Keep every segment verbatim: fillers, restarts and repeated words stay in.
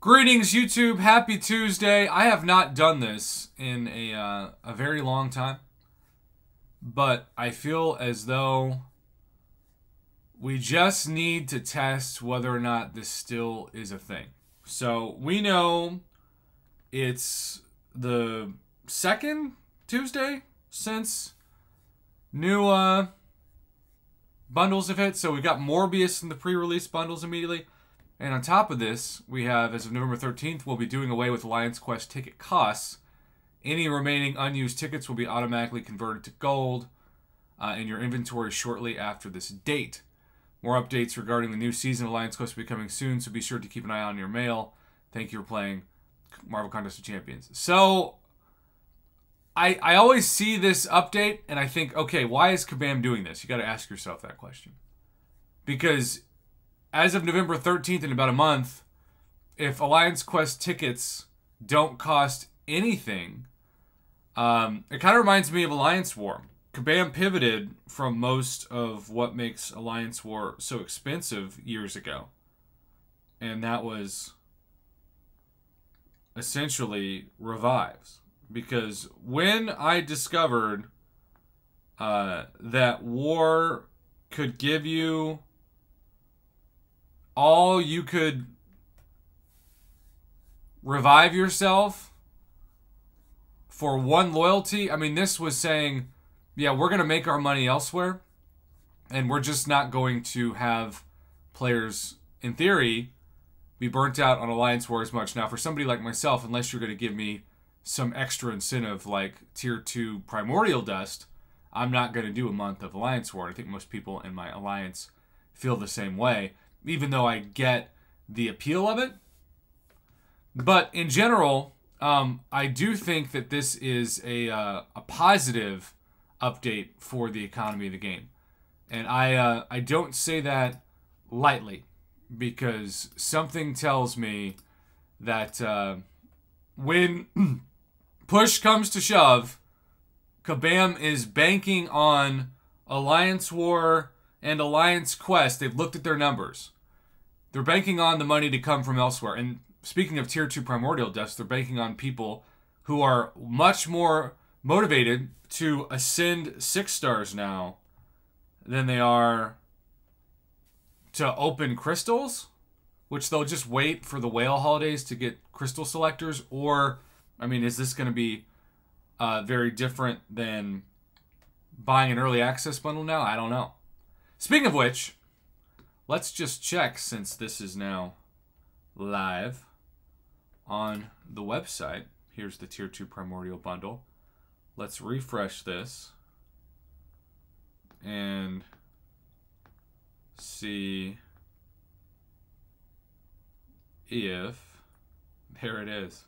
Greetings, YouTube. Happy Tuesday. I have not done this in a, uh, a very long time, but I feel as though we just need to test whether or not this still is a thing. So we know it's the second Tuesday since new uh, bundles have hit. So we got Morbius in the pre-release bundles immediately. And on top of this, we have, as of November thirteenth, we'll be doing away with Alliance Quest ticket costs. Any remaining unused tickets will be automatically converted to gold uh, in your inventory shortly after this date. More updates regarding the new season of Alliance Quest will be coming soon, so be sure to keep an eye on your mail. Thank you for playing Marvel Contest of Champions. So, I, I always see this update, and I think, okay, why is Kabam doing this? You got to ask yourself that question. Because as of November thirteenth, in about a month, if Alliance Quest tickets don't cost anything, um, it kind of reminds me of Alliance War. Kabam pivoted from most of what makes Alliance War so expensive years ago. And that was essentially revives. Because when I discovered uh, that War could give you all you could revive yourself for one loyalty. I mean, this was saying, yeah, we're going to make our money elsewhere, and we're just not going to have players, in theory, be burnt out on Alliance War as much. Now, for somebody like myself, unless you're going to give me some extra incentive like Tier two Primordial Dust, I'm not going to do a month of Alliance War. I think most people in my Alliance feel the same way, even though I get the appeal of it. But in general, um, I do think that this is a, uh, a positive update for the economy of the game. And I, uh, I don't say that lightly, because something tells me that uh, when push comes to shove, Kabam is banking on Alliance War and Alliance Quest. They've looked at their numbers. They're banking on the money to come from elsewhere. And speaking of Tier two Primordial Dust, they're banking on people who are much more motivated to ascend six stars now than they are to open crystals, which they'll just wait for the whale holidays to get crystal selectors. Or, I mean, is this going to be uh, very different than buying an early access bundle now? I don't know. Speaking of which, let's just check, since this is now live on the website. Here's the Tier two Primordial Bundle. Let's refresh this and see if... There it is.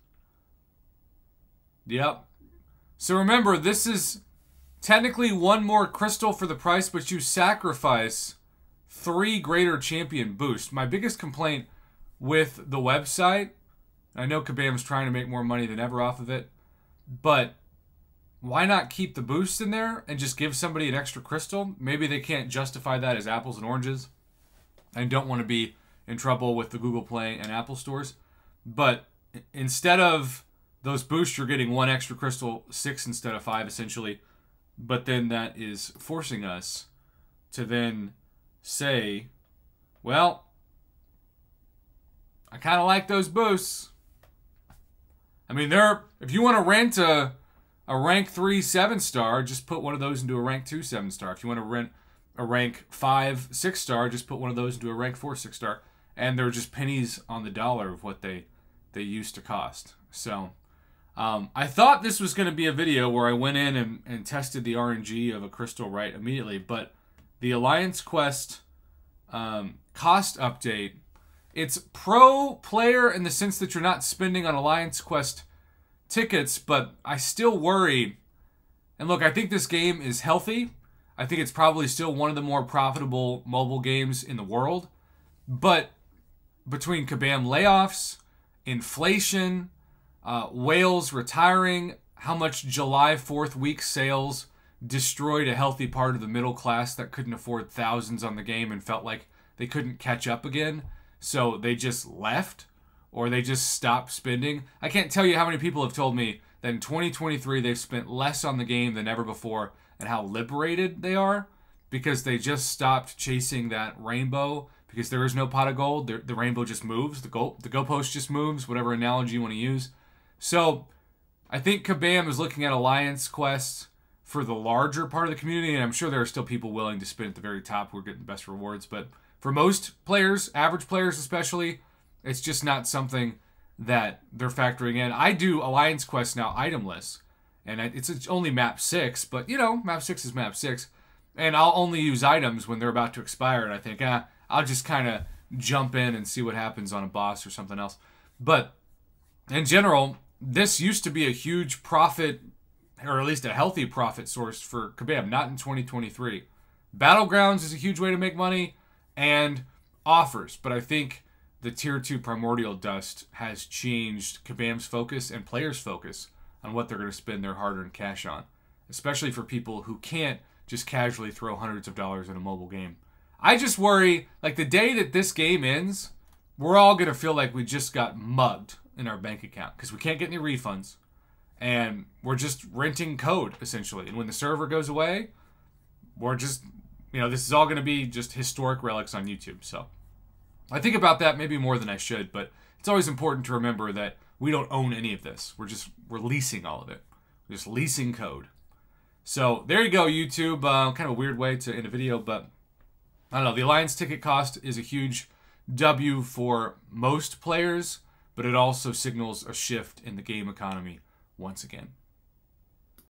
Yep. So remember, this is technically one more crystal for the price, but you sacrifice three greater champion boosts. My biggest complaint with the website, I know Kabam's trying to make more money than ever off of it, but why not keep the boosts in there and just give somebody an extra crystal? Maybe they can't justify that as apples and oranges. I don't want to be in trouble with the Google Play and Apple stores, but instead of those boosts, you're getting one extra crystal, six instead of five, essentially. But then that is forcing us to then say, well, I kind of like those boosts. I mean, they're, if you want to rent a, a rank three seven star, just put one of those into a rank two seven star. If you want to rent a rank five six star, just put one of those into a rank four six star. And they're just pennies on the dollar of what they, they used to cost. So Um, I thought this was going to be a video where I went in and, and tested the R N G of a crystal right immediately, but the Alliance Quest um, cost update, it's pro player in the sense that you're not spending on Alliance Quest tickets, but I still worry. And look, I think this game is healthy. I think it's probably still one of the more profitable mobile games in the world. But between Kabam layoffs, inflation, Uh, whales retiring, how much July fourth week sales destroyed a healthy part of the middle class that couldn't afford thousands on the game and felt like they couldn't catch up again, so they just left or they just stop spending. I can't tell you how many people have told me that in twenty twenty-three they've spent less on the game than ever before, and how liberated they are because they just stopped chasing that rainbow, because there is no pot of gold. The, the rainbow just moves. The goal, the goalpost just moves, whatever analogy you want to use. So I think Kabam is looking at alliance quests for the larger part of the community, and I'm sure there are still people willing to spin at the very top who are getting the best rewards. But for most players, average players especially, it's just not something that they're factoring in. I do alliance quests now itemless, and it's, it's only map six, but you know, map six is map six. And I'll only use items when they're about to expire, and I think, ah, I'll just kind of jump in and see what happens on a boss or something else. But in general, this used to be a huge profit, or at least a healthy profit source for Kabam, not in twenty twenty-three. Battlegrounds is a huge way to make money, and offers. But I think the Tier two Primordial Dust has changed Kabam's focus and players' focus on what they're going to spend their hard-earned cash on, especially for people who can't just casually throw hundreds of dollars in a mobile game. I just worry, like, the day that this game ends, we're all going to feel like we just got mugged in our bank account because we can't get any refunds. And we're just renting code, essentially. And when the server goes away, we're just, you know, this is all going to be just historic relics on YouTube. So I think about that maybe more than I should, but it's always important to remember that we don't own any of this. We're just, we're leasing all of it. We're just leasing code. So there you go, YouTube. Uh, kind of a weird way to end a video, but I don't know. The Alliance ticket cost is a huge W for most players, but it also signals a shift in the game economy once again.